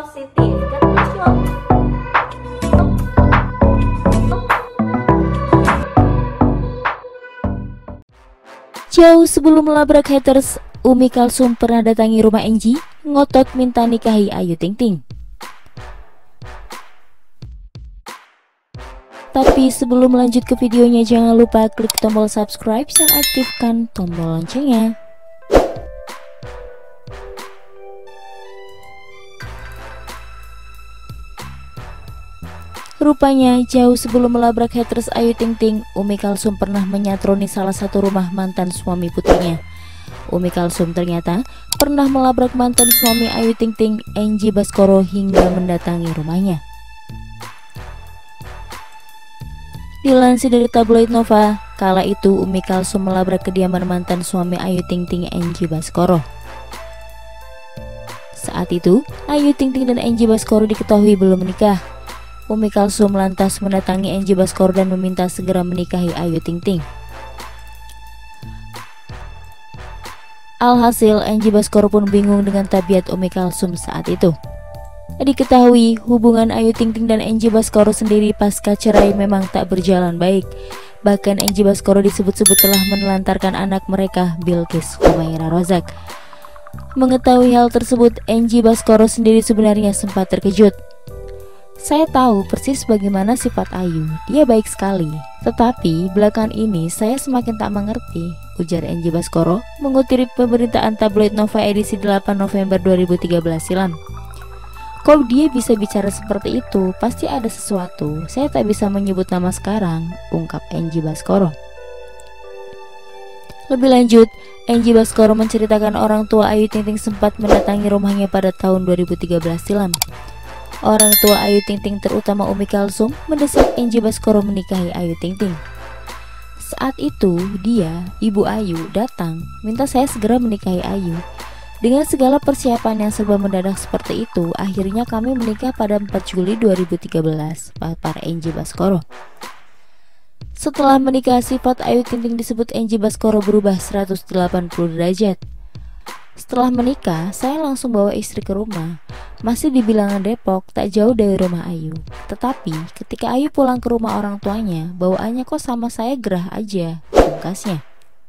positif katanya. Jauh sebelum melabrak haters, Umi Kalsum pernah datangi rumah Enji, ngotot minta nikahi Ayu Ting Ting. Tapi sebelum lanjut ke videonya, jangan lupa klik tombol subscribe dan aktifkan tombol loncengnya. Rupanya jauh sebelum melabrak haters Ayu Ting Ting, Umi Kalsum pernah menyatroni salah satu rumah mantan suami putrinya. Umi Kalsum ternyata pernah melabrak mantan suami Ayu Ting Ting, Enji Baskoro, hingga mendatangi rumahnya. Dilansir dari tabloid Nova, kala itu Umi Kalsum melabrak kediaman mantan suami Ayu Ting Ting, Enji Baskoro. Saat itu, Ayu Ting Ting dan Enji Baskoro diketahui belum menikah. Umi Kalsum lantas mendatangi Enji Baskoro dan meminta segera menikahi Ayu Ting Ting. Alhasil, Enji Baskoro pun bingung dengan tabiat Umi Kalsum saat itu. Diketahui hubungan Ayu Ting Ting dan Enji Baskoro sendiri pasca cerai memang tak berjalan baik. Bahkan Enji Baskoro disebut-sebut telah menelantarkan anak mereka, Bilqis Humaira Rozak. Mengetahui hal tersebut, Enji Baskoro sendiri sebenarnya sempat terkejut. Saya tahu persis bagaimana sifat Ayu, dia baik sekali. Tetapi belakangan ini saya semakin tak mengerti, ujar Enji Baskoro mengutip pemberitaan tabloid Nova edisi 8 November 2013 silam. Kok dia bisa bicara seperti itu? Pasti ada sesuatu. Saya tak bisa menyebut nama sekarang, ungkap Enji Baskoro. Lebih lanjut, Enji Baskoro menceritakan orang tua Ayu Ting Ting sempat mendatangi rumahnya pada tahun 2013 silam. Orang tua Ayu Ting Ting, terutama Umi Kalsum, mendesak Enji Baskoro menikahi Ayu Ting Ting. Saat itu dia, Ibu Ayu, datang minta saya segera menikahi Ayu. Dengan segala persiapan yang serba mendadak seperti itu, akhirnya kami menikah pada 4 Juli 2013, papar Enji Baskoro. Setelah menikah, sifat Ayu Ting Ting disebut Enji Baskoro berubah 180 derajat. Setelah menikah, saya langsung bawa istri ke rumah. Masih di bilangan Depok, tak jauh dari rumah Ayu. Tetapi ketika Ayu pulang ke rumah orang tuanya, bawaannya kok sama saya gerah aja, pungkasnya.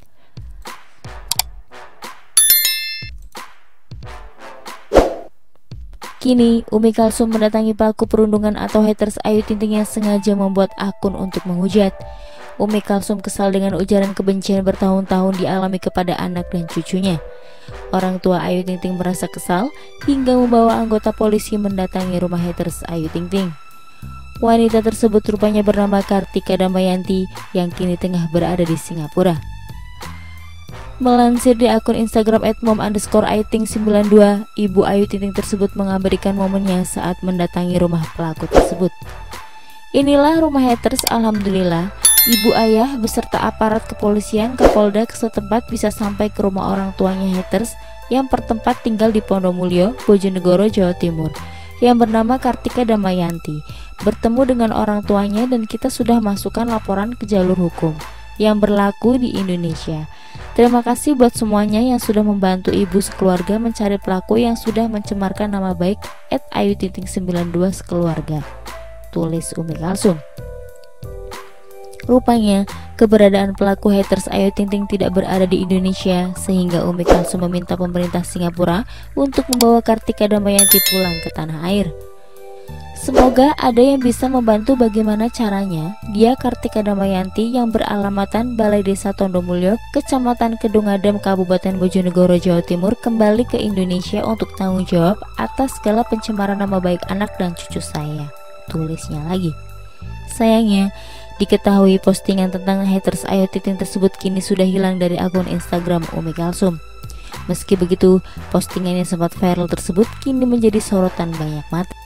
Kini, Umi Kalsum mendatangi pelaku perundungan atau haters Ayu Ting Ting yang sengaja membuat akun untuk menghujat. Umi Kalsum kesal dengan ujaran kebencian bertahun-tahun dialami kepada anak dan cucunya. Orang tua Ayu Ting Ting merasa kesal hingga membawa anggota polisi mendatangi rumah haters Ayu Ting Ting. Wanita tersebut rupanya bernama Kartika Damayanti yang kini tengah berada di Singapura. Melansir di akun Instagram @mom_aiting92, Ibu Ayu Ting Ting tersebut mengabadikan momennya saat mendatangi rumah pelaku tersebut. Inilah rumah haters, alhamdulillah. Ibu ayah beserta aparat kepolisian Kapolda setempat bisa sampai ke rumah orang tuanya haters yang bertempat tinggal di Pondomulia, Bojonegoro, Jawa Timur, yang bernama Kartika Damayanti, bertemu dengan orang tuanya, dan kita sudah masukkan laporan ke jalur hukum yang berlaku di Indonesia. Terima kasih buat semuanya yang sudah membantu ibu sekeluarga mencari pelaku yang sudah mencemarkan nama baik @ayutingting92 sekeluarga, tulis Umi Kalsum. Rupanya keberadaan pelaku haters Ayu Ting Ting tidak berada di Indonesia, sehingga Umi Kalsum meminta pemerintah Singapura untuk membawa Kartika Damayanti pulang ke tanah air. Semoga ada yang bisa membantu bagaimana caranya dia, Kartika Damayanti, yang beralamatan Balai Desa Tondomulyo, Kecamatan Kedungadem, Kabupaten Bojonegoro, Jawa Timur, kembali ke Indonesia untuk tanggung jawab atas segala pencemaran nama baik anak dan cucu saya, tulisnya lagi. Sayangnya, diketahui postingan tentang haters Ayu Ting Ting tersebut kini sudah hilang dari akun Instagram Umi Kalsum. Meski begitu, postingan yang sempat viral tersebut kini menjadi sorotan banyak mata.